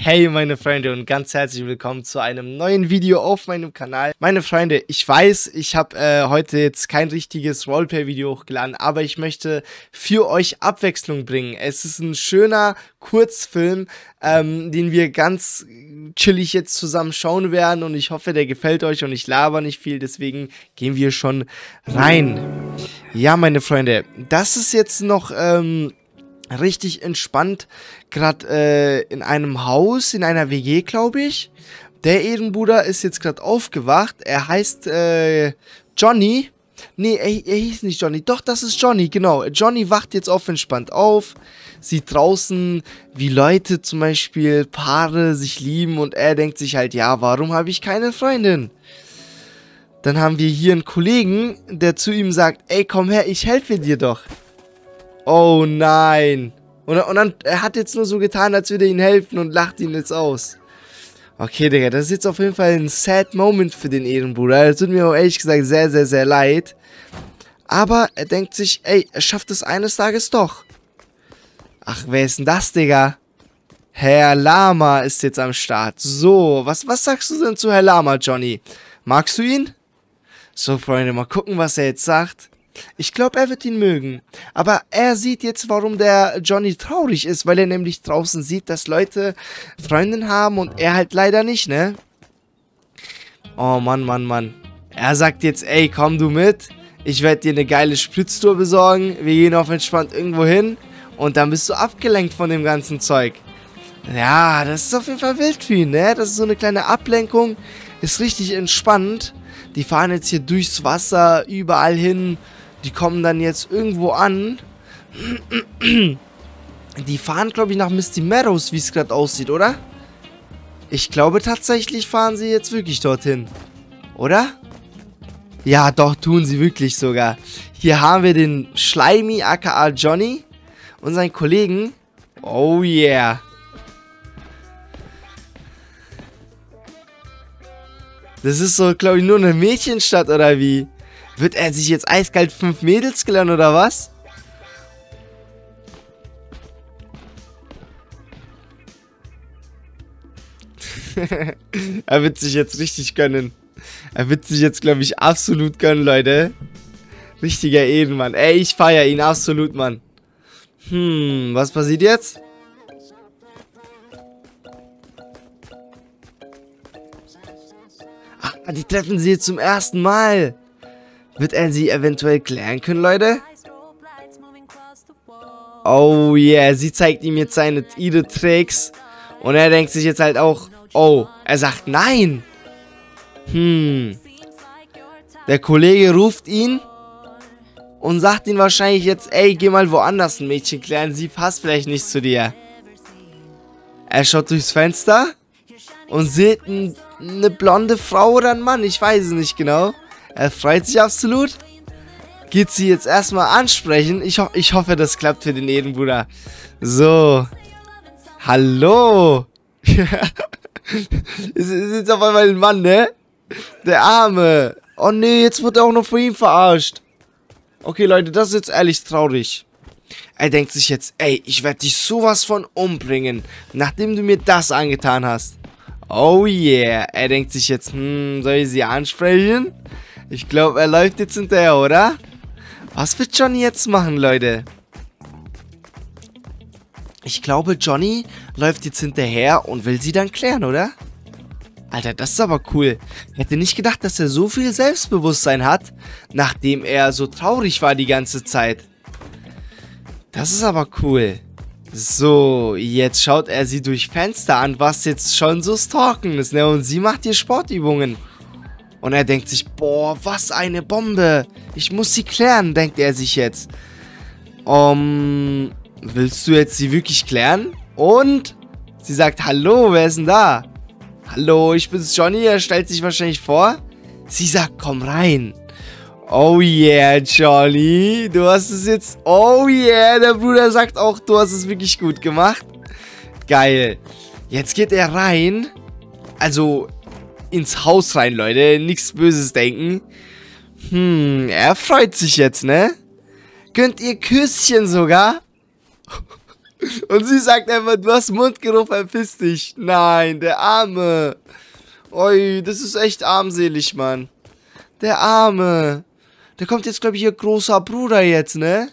Hey meine Freunde und ganz herzlich willkommen zu einem neuen Video auf meinem Kanal. Meine Freunde, ich weiß, ich habe heute jetzt kein richtiges Roleplay-Video hochgeladen, aber ich möchte für euch Abwechslung bringen. Es ist ein schöner Kurzfilm, den wir ganz chillig jetzt zusammen schauen werden und ich hoffe, der gefällt euch und ich laber nicht viel, deswegen gehen wir schon rein. Ja, meine Freunde, das ist jetzt noch richtig entspannt, gerade in einem Haus, in einer WG, glaube ich. Der Ehrenbruder ist jetzt gerade aufgewacht. Er heißt Johnny. Nee, er hieß nicht Johnny. Doch, das ist Johnny, genau. Johnny wacht jetzt entspannt auf, sieht draußen, wie Leute zum Beispiel, Paare sich lieben und er denkt sich halt, ja, warum habe ich keine Freundin? Dann haben wir hier einen Kollegen, der zu ihm sagt, ey, komm her, ich helfe dir doch. Oh nein. Und dann, er hat jetzt nur so getan, als würde er ihm helfen und lacht ihn jetzt aus. Okay, Digga, das ist jetzt auf jeden Fall ein sad Moment für den Ehrenbruder. Das tut mir auch ehrlich gesagt sehr, sehr, sehr leid. Aber er denkt sich, ey, er schafft es eines Tages doch. Ach, wer ist denn das, Digga? Herr Lama ist jetzt am Start. So, was sagst du denn zu Herr Lama, Johnny? Magst du ihn? So, Freunde, mal gucken, was er jetzt sagt. Ich glaube, er wird ihn mögen. Aber er sieht jetzt, warum der Johnny traurig ist, weil er nämlich draußen sieht, dass Leute Freundinnen haben und er halt leider nicht, ne? Oh Mann, Mann, Mann. Er sagt jetzt, ey, komm du mit. Ich werde dir eine geile Spritztour besorgen. Wir gehen auf entspannt irgendwo hin. Und dann bist du abgelenkt von dem ganzen Zeug. Ja, das ist auf jeden Fall wild für ihn, ne? Das ist so eine kleine Ablenkung. Ist richtig entspannt. Die fahren jetzt hier durchs Wasser, überall hin. Die kommen dann jetzt irgendwo an. Die fahren, glaube ich, nach Misty Meadows, wie es gerade aussieht, oder? Ich glaube tatsächlich fahren sie jetzt wirklich dorthin. Oder? Ja, doch, tun sie wirklich sogar. Hier haben wir den Schleimy, aka Johnny. Und seinen Kollegen. Oh yeah. Das ist so, glaube ich, nur eine Mädchenstadt, oder wie? Wird er sich jetzt eiskalt 5 Mädels klären, oder was? Er wird sich jetzt richtig gönnen. Er wird sich jetzt, glaube ich, absolut gönnen, Leute. Richtiger Ehrenmann. Ey, ich feiere ihn absolut, Mann. Was passiert jetzt? Ah, die treffen sie jetzt zum ersten Mal. Wird er sie eventuell klären können, Leute? Oh yeah, sie zeigt ihm jetzt ihre Tricks. Und er denkt sich jetzt halt auch, oh, er sagt nein. Der Kollege ruft ihn und sagt ihm wahrscheinlich jetzt, ey, geh mal woanders ein Mädchen klären, sie passt vielleicht nicht zu dir. Er schaut durchs Fenster und sieht eine blonde Frau oder einen Mann, ich weiß es nicht genau. Er freut sich absolut. Geht sie jetzt erstmal ansprechen. Ich hoffe, das klappt für den Ehrenbruder. So. Hallo. Ist jetzt auf einmal ein Mann, ne? Der Arme. Oh nee, jetzt wird er auch noch von ihm verarscht. Okay, Leute, das ist jetzt ehrlich traurig. Er denkt sich jetzt, ey, ich werde dich sowas von umbringen, nachdem du mir das angetan hast. Oh yeah. Er denkt sich jetzt, soll ich sie ansprechen? Ich glaube, er läuft jetzt hinterher, oder? Was wird Johnny jetzt machen, Leute? Ich glaube, Johnny läuft jetzt hinterher und will sie dann klären, oder? Alter, das ist aber cool. Ich hätte nicht gedacht, dass er so viel Selbstbewusstsein hat, nachdem er so traurig war die ganze Zeit. Das ist aber cool. So, jetzt schaut er sie durch Fenster an, was jetzt schon so stalken ist, ne? Und sie macht hier Sportübungen. Und er denkt sich, boah, was eine Bombe. Ich muss sie klären, denkt er sich jetzt. Willst du jetzt sie wirklich klären? Und sie sagt, hallo, wer ist denn da? Hallo, ich bin's Johnny, er stellt sich wahrscheinlich vor. Sie sagt, komm rein. Oh yeah, Johnny, du hast es jetzt, oh yeah, der Bruder sagt auch, du hast es wirklich gut gemacht. Geil. Jetzt geht er rein. Also ins Haus rein, Leute. Nichts Böses denken. Er freut sich jetzt, ne? Gönnt ihr Küsschen sogar? Und sie sagt einfach, du hast Mundgeruch, verpiss dich. Nein, der Arme. Oi, das ist echt armselig, Mann. Der Arme. Der kommt jetzt, glaube ich, ihr großer Bruder jetzt, ne?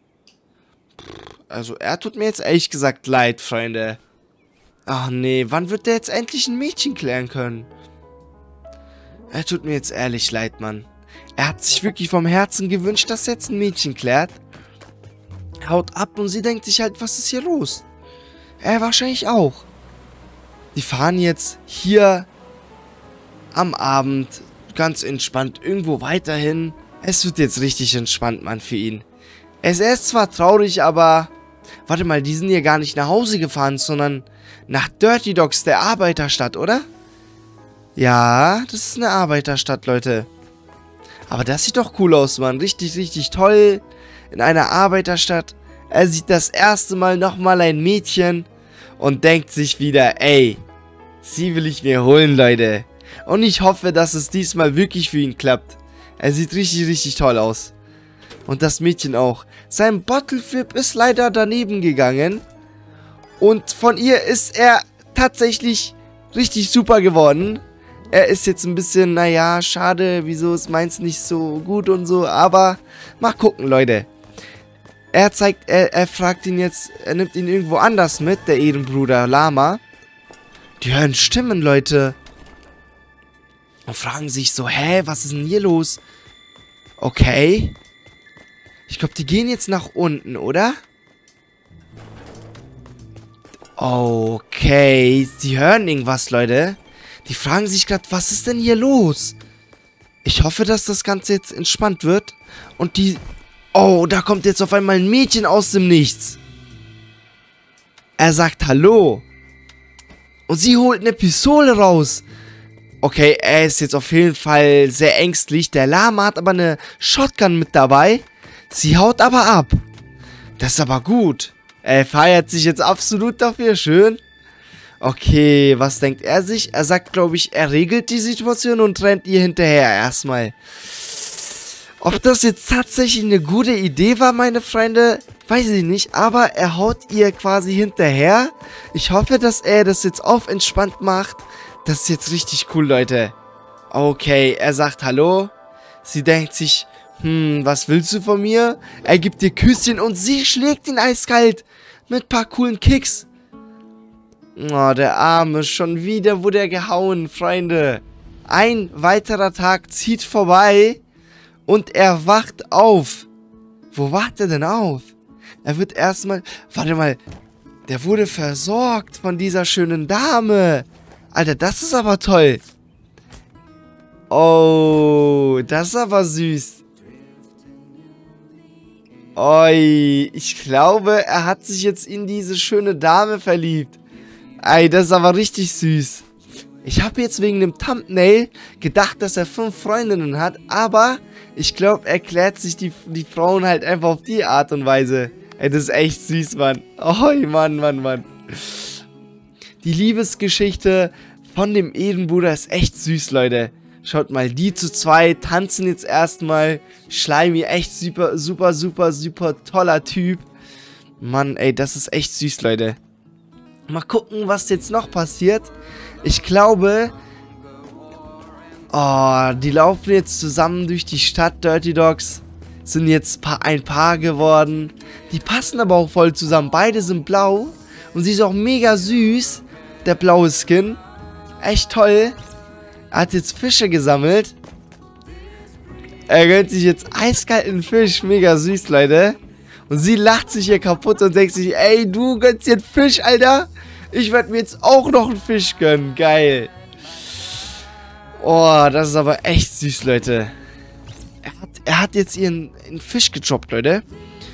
Also, er tut mir jetzt ehrlich gesagt leid, Freunde. Ach nee, wann wird der jetzt endlich ein Mädchen klären können? Er tut mir jetzt ehrlich leid, Mann. Er hat sich wirklich vom Herzen gewünscht, dass er jetzt ein Mädchen klärt. Haut ab und sie denkt sich halt, was ist hier los? Er wahrscheinlich auch. Die fahren jetzt hier am Abend ganz entspannt irgendwo weiterhin. Es wird jetzt richtig entspannt, Mann, für ihn. Er ist zwar traurig, aber... Warte mal, die sind hier gar nicht nach Hause gefahren, sondern nach Dirty Dogs, der Arbeiterstadt, oder? Ja, das ist eine Arbeiterstadt, Leute. Aber das sieht doch cool aus, Mann. Richtig, richtig toll. In einer Arbeiterstadt. Er sieht das erste Mal nochmal ein Mädchen und denkt sich wieder, ey, sie will ich mir holen, Leute. Und ich hoffe, dass es diesmal wirklich für ihn klappt. Er sieht richtig, richtig toll aus. Und das Mädchen auch. Sein Bottle Flip ist leider daneben gegangen. Und von ihr ist er tatsächlich richtig super geworden. Er ist jetzt ein bisschen, naja, schade, wieso ist meins nicht so gut und so. Aber mal gucken, Leute. Er fragt ihn jetzt, er nimmt ihn irgendwo anders mit, der Ehrenbruder Lama. Die hören Stimmen, Leute. Und fragen sich so, hä, was ist denn hier los? Okay. Ich glaube, die gehen jetzt nach unten, oder? Okay, sie hören irgendwas, Leute. Die fragen sich gerade, was ist denn hier los? Ich hoffe, dass das Ganze jetzt entspannt wird. Und die... Oh, da kommt jetzt auf einmal ein Mädchen aus dem Nichts. Er sagt Hallo. Und sie holt eine Pistole raus. Okay, er ist jetzt auf jeden Fall sehr ängstlich. Der Lama hat aber eine Shotgun mit dabei. Sie haut aber ab. Das ist aber gut. Er feiert sich jetzt absolut dafür. Schön. Okay, was denkt er sich? Er sagt, glaube ich, er regelt die Situation und rennt ihr hinterher erstmal. Ob das jetzt tatsächlich eine gute Idee war, meine Freunde, weiß ich nicht. Aber er haut ihr quasi hinterher. Ich hoffe, dass er das jetzt auf entspannt macht. Das ist jetzt richtig cool, Leute. Okay, er sagt Hallo. Sie denkt sich, was willst du von mir? Er gibt ihr Küsschen und sie schlägt ihn eiskalt. Mit ein paar coolen Kicks. Oh, der Arme, schon wieder wurde er gehauen, Freunde. Ein weiterer Tag zieht vorbei. Und er wacht auf. Wo wacht er denn auf? Er wird erstmal... Warte mal. Der wurde versorgt von dieser schönen Dame. Alter, das ist aber toll. Oh, das ist aber süß. Oi, ich glaube, er hat sich jetzt in diese schöne Dame verliebt. Ey, das ist aber richtig süß. Ich habe jetzt wegen dem Thumbnail gedacht, dass er 5 Freundinnen hat, aber ich glaube, er klärt sich die Frauen halt einfach auf die Art und Weise. Ey, das ist echt süß, Mann. Oh, Mann. Die Liebesgeschichte von dem Ehrenbruder ist echt süß, Leute. Schaut mal, die zu zweit tanzen jetzt erstmal. Schleimi, echt super toller Typ. Mann, ey, das ist echt süß, Leute. Mal gucken, was jetzt noch passiert. Ich glaube... Oh, die laufen jetzt zusammen durch die Stadt, Dirty Dogs. Sind jetzt ein Paar geworden. Die passen aber auch voll zusammen. Beide sind blau. Und sie ist auch mega süß. Der blaue Skin. Echt toll. Er hat jetzt Fische gesammelt. Er gönnt sich jetzt eiskalten Fisch. Mega süß, Leute. Und sie lacht sich hier kaputt und denkt sich, ey, du gönnst dir einen Fisch, Alter. Ich werde mir jetzt auch noch einen Fisch gönnen. Geil. Oh, das ist aber echt süß, Leute. Er hat jetzt ihren Fisch gedroppt, Leute.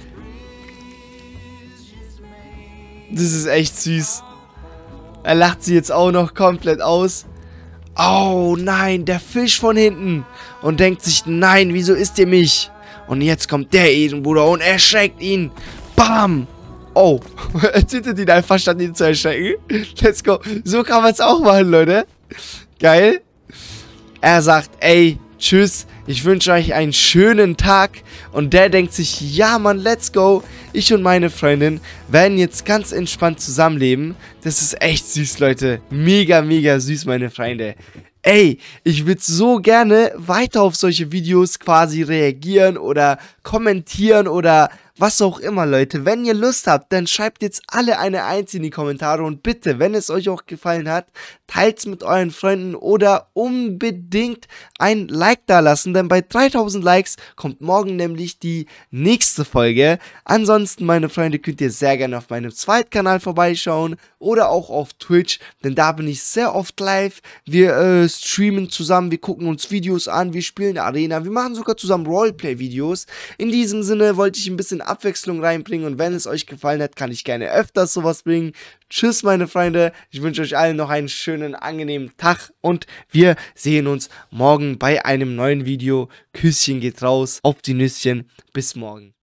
Das ist echt süß. Er lacht sie jetzt auch noch komplett aus. Oh, nein, der Fisch von hinten. Und denkt sich, nein, wieso isst ihr mich? Und jetzt kommt der Ehrenbruder und erschreckt ihn. Bam! Oh, er tötet ihn einfach, statt ihn zu erschrecken. Let's go. So kann man es auch machen, Leute. Geil. Er sagt, ey, tschüss, ich wünsche euch einen schönen Tag. Und der denkt sich, ja, Mann, let's go. Ich und meine Freundin werden jetzt ganz entspannt zusammenleben. Das ist echt süß, Leute. Mega, mega süß, meine Freunde. Ey, ich würde so gerne weiter auf solche Videos quasi reagieren oder kommentieren oder was auch immer, Leute. Wenn ihr Lust habt, dann schreibt jetzt alle eine Eins in die Kommentare und bitte, wenn es euch auch gefallen hat, teilt es mit euren Freunden oder unbedingt ein Like da lassen, denn bei 3000 Likes kommt morgen nämlich die nächste Folge. Ansonsten, meine Freunde, könnt ihr sehr gerne auf meinem Zweitkanal vorbeischauen oder auch auf Twitch, denn da bin ich sehr oft live. Wir streamen zusammen, wir gucken uns Videos an, wir spielen Arena, wir machen sogar zusammen Roleplay-Videos. In diesem Sinne wollte ich ein bisschen Abwechslung reinbringen und wenn es euch gefallen hat, kann ich gerne öfters sowas bringen. Tschüss, meine Freunde, ich wünsche euch allen noch einen schönen, angenehmen Tag und wir sehen uns morgen bei einem neuen Video. Küsschen geht raus, auf die Nüsschen, bis morgen.